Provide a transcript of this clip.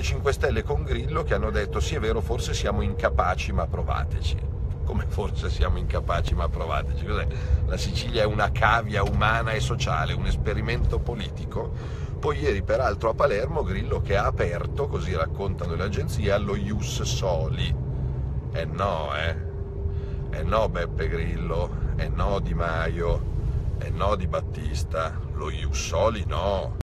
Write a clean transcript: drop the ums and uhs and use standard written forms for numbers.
5 Stelle con Grillo che hanno detto sì è vero, forse siamo incapaci ma provateci. Come forse siamo incapaci ma provateci? Cos'è? La Sicilia è una cavia umana e sociale, un esperimento politico. Poi ieri peraltro a Palermo Grillo che ha aperto, così raccontano le agenzie, lo Ius Soli. No, no Beppe Grillo, no Di Maio, no Di Battista, lo Ius Soli no.